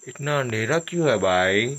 इतना अंधेरा क्यों है भाई?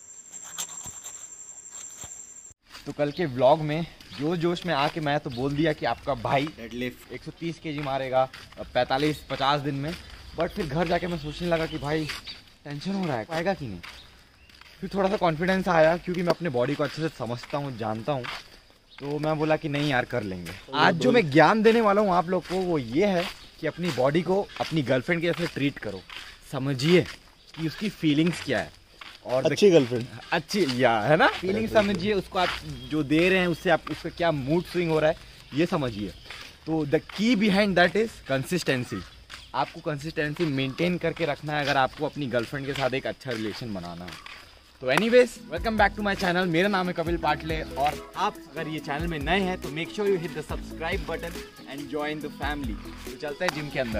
तो कल के व्लॉग में जोश में आके मैं तो बोल दिया कि आपका भाई डेडलिफ्ट 130 केजी मारेगा 45-50 दिन में। बट फिर घर जाके मैं सोचने लगा कि भाई टेंशन हो रहा है, पाएगा कि नहीं। फिर थोड़ा सा कॉन्फिडेंस आया क्योंकि मैं अपने बॉडी को अच्छे से समझता हूँ, जानता हूँ। तो मैं बोला कि नहीं यार, कर लेंगे। आज जो मैं ज्ञान देने वाला हूँ आप लोग को वो ये है कि अपनी बॉडी को अपनी गर्लफ्रेंड के जैसे ट्रीट करो। समझिए कि उसकी फीलिंग्स क्या है। और अच्छी गर्लफ्रेंड, अच्छी या है ना, फीलिंग समझिए उसको। आप जो दे रहे हैं उससे आप उसका क्या मूड स्विंग हो रहा है ये समझिए। तो the key behind that is consistency. आपको कंसिस्टेंसी मेंटेन करके रखना है अगर आपको अपनी गर्लफ्रेंड के साथ एक अच्छा रिलेशन बनाना है। तो anyways, welcome back to my channel. मेरा नाम है कपिल पाटले और आप अगर ये चैनल में नए हैं तो make sure you hit the subscribe button and join the family. तो चलते हैं जिम के अंदर।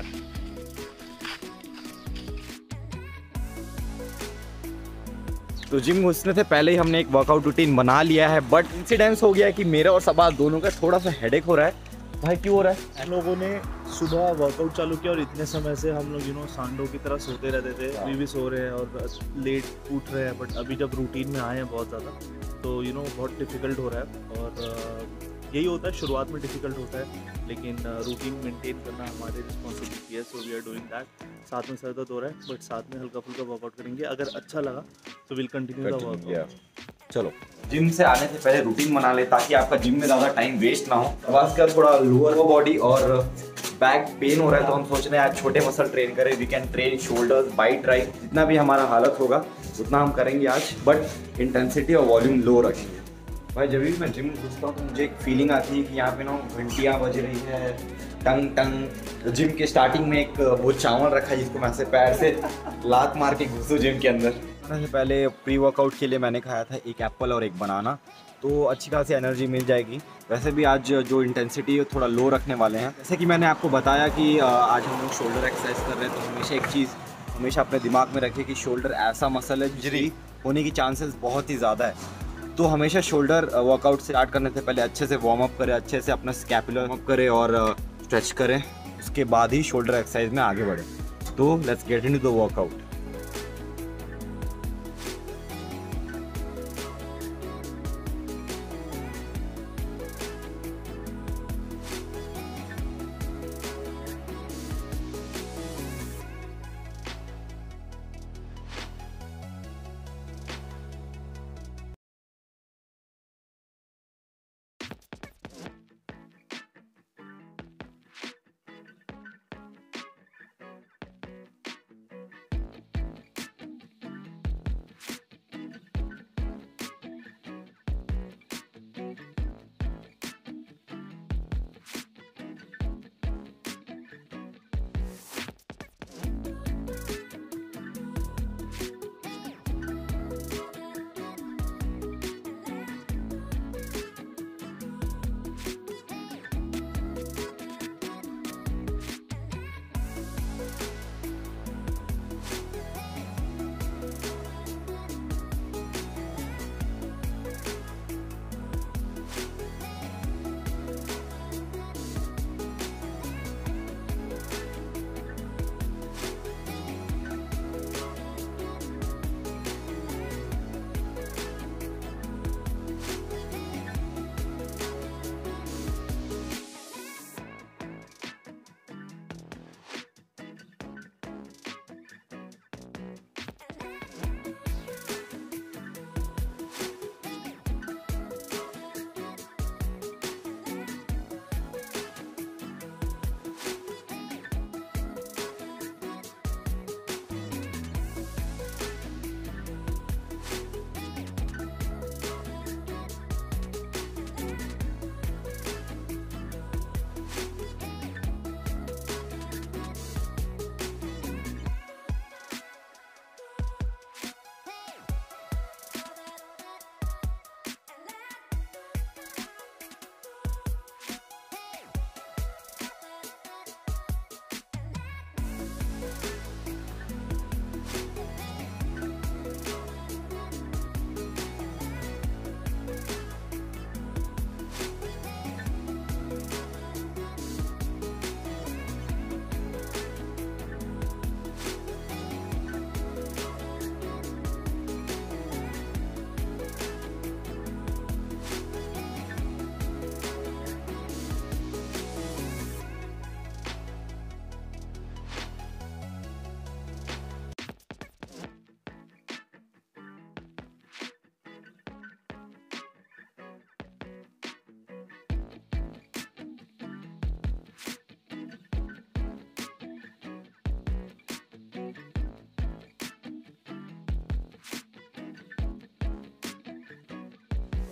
तो जिम घुसने से पहले ही हमने एक वर्कआउट रूटीन बना लिया है, बट इंसिडेंस हो गया है कि मेरा और सबाज दोनों का थोड़ा सा हेडेक हो रहा है। भाई क्यों हो रहा है? हम लोगों ने सुबह वर्कआउट चालू किया और इतने समय से हम लोग सांडों की तरह सोते रहते थे। अभी भी सो रहे हैं और लेट उठ रहे हैं, बट अभी जब रूटीन में आए हैं बहुत ज़्यादा तो बहुत डिफ़िकल्ट हो रहा है। और यही होता है, शुरुआत में डिफ़िकल्ट होता है, लेकिन रूटीन मेंटेन करना हमारी रिस्पॉन्सिबिलिटी है। So we are doing that. साथ में सर दर्द हो रहा है बट साथ में हल्का फुल्का वर्कआउट करेंगे। अगर अच्छा लगा तो विल कंटिन्यू द वर्कआउट। चलो, जिम से आने से पहले रूटीन बना ले ताकि आपका जिम में ज़्यादा टाइम वेस्ट ना हो। खासकर थोड़ा लोअर बॉडी और बैक पेन हो रहा है तो हम सोच रहे हैं आज छोटे मसल ट्रेन करें। We can train shoulders, bi tri, जितना भी हमारा हालत होगा उतना हम करेंगे आज, बट इंटेंसिटी और वॉल्यूम लो रखेंगे। भाई जब भी मैं जिम घुसता हूँ तो मुझे एक फीलिंग आती है कि यहाँ पे घंटियाँ बज रही है, टंग टंग। जिम के स्टार्टिंग में एक वो चावल रखा है जिसको मैं ऐसे पैर से लात मार के घुसूँ जिम के अंदर। खाने से पहले प्री वर्कआउट के लिए मैंने खाया था एक एप्पल और एक बनाना, तो अच्छी खासी एनर्जी मिल जाएगी। वैसे भी आज जो इंटेंसिटी है थोड़ा लो रखने वाले हैं। जैसे कि मैंने आपको बताया कि आज हम लोग शोल्डर एक्सरसाइज कर रहे हैं, तो हमेशा एक चीज़ हमेशा अपने दिमाग में रखें कि शोल्डर ऐसा मसल है जिसकी होने की चांसेस बहुत ही ज़्यादा है। तो हमेशा शोल्डर वर्कआउट स्टार्ट करने से पहले अच्छे से वार्म अप करें, अच्छे से अपना स्कैपुलर वार्म अप करें और स्ट्रेच करें। उसके बाद ही शोल्डर एक्सरसाइज में आगे बढ़ें। तो let's get into the workout.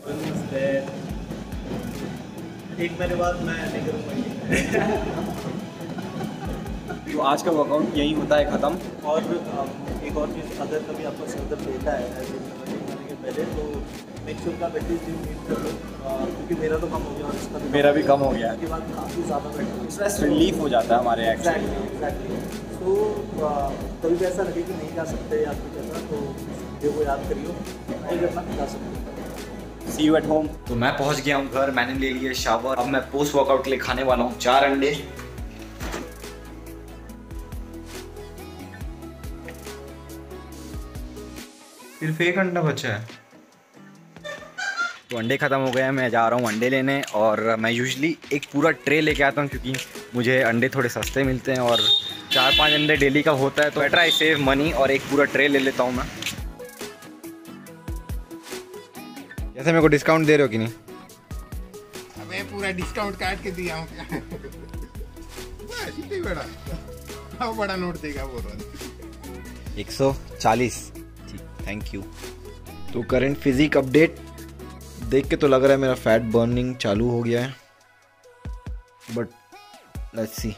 एक महीने बाद मैं नहीं करूँगा। तो आज का वर्कआउट यही होता है ख़त्म। और एक और चीज़, अगर कभी आपका सर दर्द लेता है जिम करने के पहले, तो मेक श्योर का एटलीस्ट जिम मीट कर लो, क्योंकि मेरा तो कम हो गया और इसका भी मेरा भी कम हो गया। उसके बाद काफ़ी ज़्यादा बेटर स्ट्रेस रिलीफ हो जाता है हमारे एग्जैक्टली। तो कभी भी ऐसा लगे कि नहीं जा सकते या कुछ ऐसा, तो वीडियो को याद करियो, नहीं करना जा सकते। See you at home. तो मैं पहुंच गया हूँ घर, मैंने ले लिया शावर। अब मैं पोस्ट वर्कआउट के लिए खाने वाला हूँ 4 अंडे। सिर्फ एक अंडा बचा है। तो अंडे ख़त्म हो गए हैं, मैं जा रहा हूँ अंडे लेने। और मैं यूजुअली एक पूरा ट्रे लेके आता हूँ, क्योंकि मुझे अंडे थोड़े सस्ते मिलते हैं और 4-5 अंडे डेली का होता है, तो बेटर आई सेव मनी और एक पूरा ट्रे ले लेता हूँ मैं। जैसे मेरे को डिस्काउंट दे रहे हो कि नहीं? अबे पूरा डिस्काउंट काट के दिया हूँ क्या? बस इतनी बड़ा, अब बड़ा नोट देगा बोल रहा 140। ठीक, थैंक यू। तो करंट फिजिक अपडेट देख के तो लग रहा है मेरा फैट बर्निंग चालू हो गया है, बट लेट्स सी।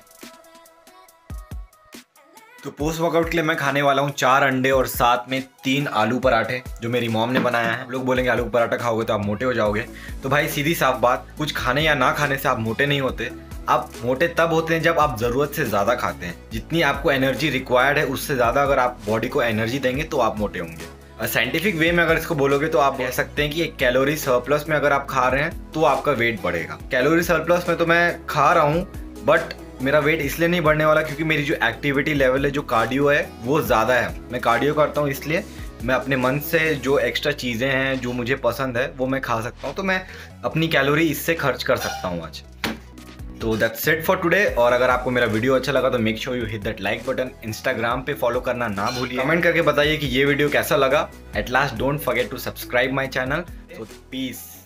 तो पोस्ट वर्कआउट के लिए मैं खाने वाला हूँ 4 अंडे और साथ में 3 आलू पराठे जो मेरी मॉम ने बनाया है। लोग बोलेंगे आलू पराठा खाओगे तो आप मोटे हो जाओगे। तो भाई सीधी साफ बात, कुछ खाने या ना खाने से आप मोटे नहीं होते। आप मोटे तब होते हैं जब आप ज़रूरत से ज़्यादा खाते हैं। जितनी आपको एनर्जी रिक्वायर्ड है उससे ज़्यादा अगर आप बॉडी को एनर्जी देंगे तो आप मोटे होंगे। साइंटिफिक वे में अगर इसको बोलोगे तो आप कह सकते हैं कि एक कैलोरी सरप्लस में अगर आप खा रहे हैं तो आपका वेट बढ़ेगा। कैलोरी सरप्लस में तो मैं खा रहा हूँ, बट मेरा वेट इसलिए नहीं बढ़ने वाला क्योंकि मेरी जो एक्टिविटी लेवल है, जो कार्डियो है, वो ज़्यादा है। मैं कार्डियो करता हूँ, इसलिए मैं अपने मन से जो एक्स्ट्रा चीज़ें हैं जो मुझे पसंद है वो मैं खा सकता हूँ। तो मैं अपनी कैलोरी इससे खर्च कर सकता हूँ आज। तो दैट्स इट फॉर टुडे। और अगर आपको मेरा वीडियो अच्छा लगा तो make sure you hit that like button. Instagram पे फॉलो करना ना भूलिए। कमेंट करके बताइए कि ये वीडियो कैसा लगा। At last don't forget to subscribe my channel. तो पीस।